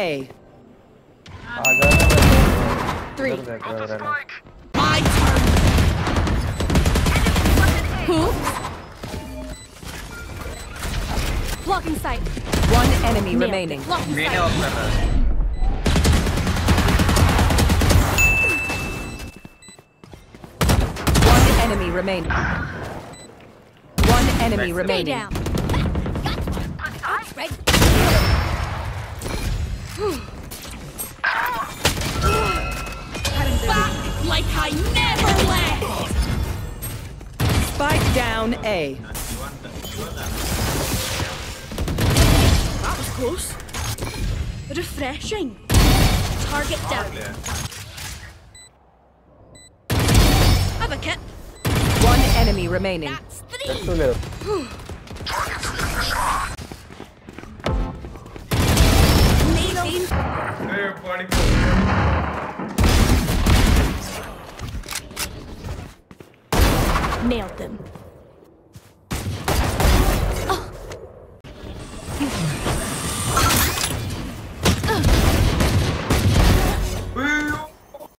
A. Three. My turn. Who? Blocking sight. One enemy remaining. Blocking Main sight. off कर रहा है. One enemy remaining. One enemy Stay remaining. down. That's right. Back like I never left. Spike down A. That was close. Refreshing. Target down. Have a kit. One enemy remaining. That's three. Amazing. Nailed them.